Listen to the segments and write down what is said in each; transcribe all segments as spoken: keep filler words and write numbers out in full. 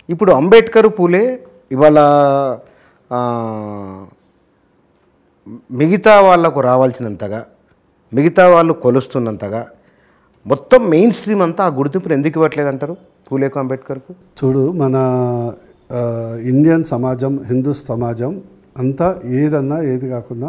ఇప్పుడు అంబేద్కర్ పూలే ఇవాళ మిగతా వాళ్ళకు రావాల్సినంతగా మిగతా వాళ్ళు కొలుస్తున్నంతగా మొత్తం మెయిన్ స్ట్రీమ్ అంతా ఆ గుర్తింపును ఎందుకు ఇవ్వట్లేదు అంటారు పూలేకు అంబేద్కర్కు? చూడు, మన ఇండియన్ సమాజం, హిందూ సమాజం అంతా ఏదన్నా ఏది కాకుండా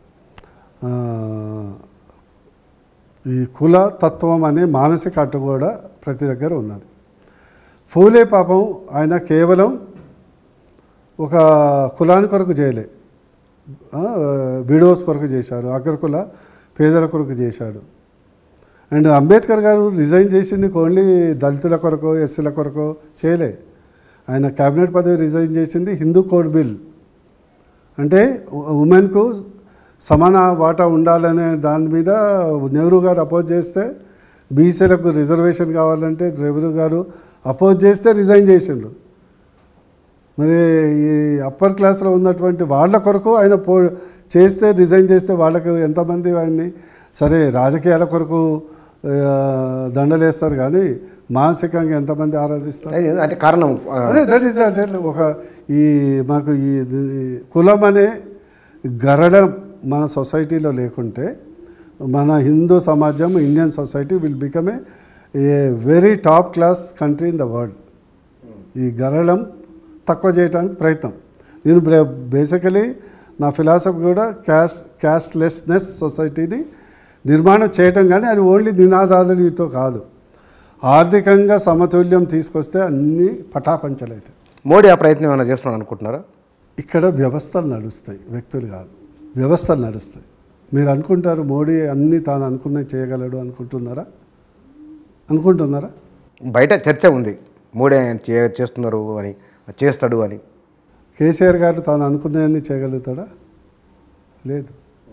ఈ కుల తత్వం అనే మానసిక అడ్డు కూడా ప్రతి దగ్గర ఉన్నది. పూలే పాపం ఆయన కేవలం ఒక కులాని కొరకు చేయలే, విడోస్ కొరకు చేశారు, అగ్రకుల పేదల కొరకు చేశాడు. అండ్ అంబేద్కర్ గారు రిజైన్ చేసింది ఓన్లీ దళితుల కొరకు, ఎస్సీల కొరకు చేయలే. ఆయన క్యాబినెట్ పదవి రిజైన్ చేసింది హిందూ కోడ్ బిల్, అంటే ఉమెన్కు సమాన వాటా ఉండాలనే దాని మీద నెహ్రూ గారు అపోజ్ చేస్తే, బీసీలకు రిజర్వేషన్ కావాలంటే నెహ్రూ గారు అపోజ్ చేస్తే రిజైన్ చేసిండ్రు. మరి ఈ అప్పర్ క్లాస్లో ఉన్నటువంటి వాళ్ళ కొరకు ఆయన పో చేస్తే రిజైన్ చేస్తే వాళ్ళకు ఎంతమంది ఆయన్ని సరే రాజకీయాల కొరకు దండలేస్తారు కానీ మానసికంగా ఎంతమంది ఆరాధిస్తారు అంటే కారణం అదే. దట్ ఈస్ అంటే ఒక ఈ మాకు ఈ కులం అనే గరడం మన సొసైటీలో లేకుంటే మన హిందూ సమాజం, Indian society will become a very top class country in the world. ఈ గరళం తక్కువ చేయడానికి ప్రయత్నం. నేను బేసికలీ నా ఫిలాసఫీ కూడా క్యాస్ట్ క్యాస్ట్లెస్నెస్ సొసైటీని నిర్మాణం చేయటం, కానీ అది ఓన్లీ నినాదాలతో కాదు, ఆర్థికంగా సమతుల్యం తీసుకొస్తే అన్నీ పటాపంచలవుతాయి. మోడీ ఆ ప్రయత్నం ఏమైనా చేస్తున్నాను అనుకుంటున్నారా? ఇక్కడ వ్యవస్థలు నడుస్తాయి, వ్యక్తులు కాదు, వ్యవస్థలు నడుస్తాయి. మీరు అనుకుంటారు మోడీ అన్నీ తాను అనుకున్నవి చేయగలడు అనుకుంటున్నారా? అనుకుంటున్నారా? బయట చర్చ ఉంది మోడీ చేస్తున్నారు అని, చేస్తాడు అని. కేసీఆర్ గారు తాను అనుకున్నవన్నీ చేయగలుగుతాడా? లేదు.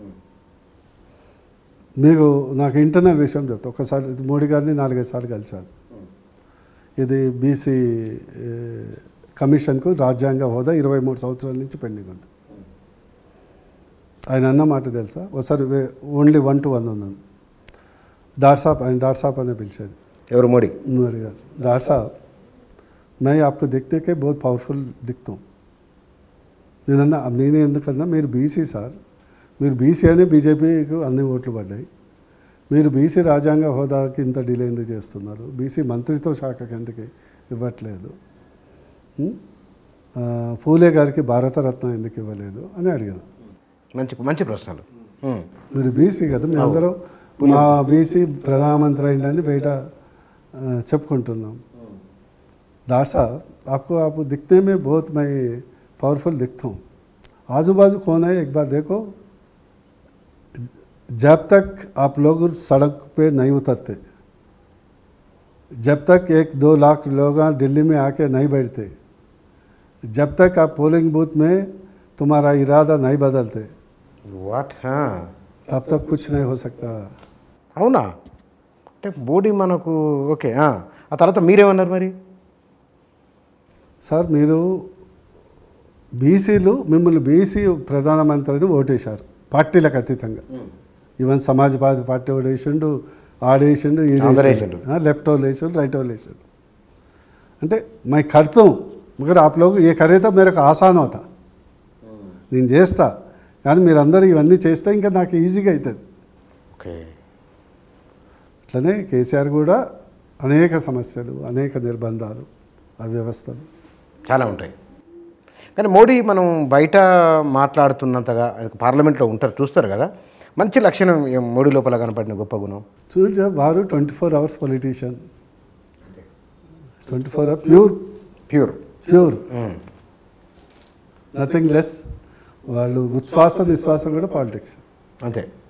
మీకు నాకు ఇంటర్నల్ విషయం చెప్తా. ఒకసారి మోడీ గారిని నాలుగైదు సార్లు కలిశాను. ఇది బీసీ కమిషన్కు రాజ్యాంగ హోదా ఇరవై మూడు సంవత్సరాల నుంచి పెండింగ్ ఉంది. ఆయన అన్న మాట తెలుసా? ఒకసారి ఓన్లీ వన్ టు వన్ ఉన్నాను. డాట్ సాబ్, ఆయన డాట్ సాబ్ అనే పిలిచాడు. ఎవరు? మోడీ మోడీ గారు. డాట్ సాబ్, मैं आपको देखने के बहुत పవర్ఫుల్ दिखता हूँ. నేనన్నా నేనే ఎందుకన్నా, మీరు బీసీ సార్, మీరు బీసీ అనే బీజేపీకి అన్ని ఓట్లు పడ్డాయి, మీరు బీసీ రాజ్యాంగ హోదాకి ఇంత డిలే ఎందుకు చేస్తున్నారు, బీసీ మంత్రిత్వ శాఖకి ఎందుకు ఇవ్వట్లేదు, పూలే గారికి భారతరత్న ఎందుకు ఇవ్వలేదు అని అడిగాను. మంచి మంచి ప్రశ్నలు. మీరు బీసీ కదా, మీ అందరూ మా బీసీ ప్రధానమంత్రి అయిందని బయట చెప్పుకుంటున్నాం. डॉक्टर साहब, आपको आप दिखने में बहुत मैं पावरफुल दिखता हूँ. आजू बाजू कौन है एक बार देखो. जब तक आप लोग सड़क पे नहीं उतरते, जब तक एक दो लाख लोग दिल्ली में आके नहीं बैठते, जब तक आप पोलिंग बूथ में तुम्हारा इरादा नहीं बदलते, वाट हाँ तब तक कुछ नहीं हो सकता. అవునా? అంటే బోడీ మనకు ఓకే. ఆ తర్వాత మీరేమన్నారు మరి? సార్, మీరు బీసీలు మిమ్మల్ని బీసీ ప్రధానమంత్రిని ఓటేశారు పార్టీలకు అతీతంగా. ఈవెన్ సమాజ్వాదీ పార్టీ ఓడేసిండు, ఆడేసిండు, ఈడేసిండు, లెఫ్ట్ వాళ్ళు వేసారు, రైట్ వాళ్ళు వేసారు. అంటే మై కర్తం మగర్ आप लोग ये करे तो मेरे को आसान होता, నేను చేస్తా, కానీ మీరందరూ ఇవన్నీ చేస్తే ఇంకా నాకు ఈజీగా అవుతుంది. ఓకే. అట్లనే కేసీఆర్ కూడా అనేక సమస్యలు, అనేక నిర్బంధాలు, అవ్యవస్థలు చాలా ఉంటాయి. కానీ మోడీ మనం బయట మాట్లాడుతున్నంతగా పార్లమెంట్లో ఉంటారు, చూస్తారు కదా, మంచి లక్షణం మోడీ లోపల కనపడిన గొప్ప గుణం చూడ వారు twenty four hours politician, twenty four hour pure pure pure nothing less. వాళ్ళు ఉచ్ఛ్వాస నిశ్వాసం కూడా పాలిటిక్స్ అంతే.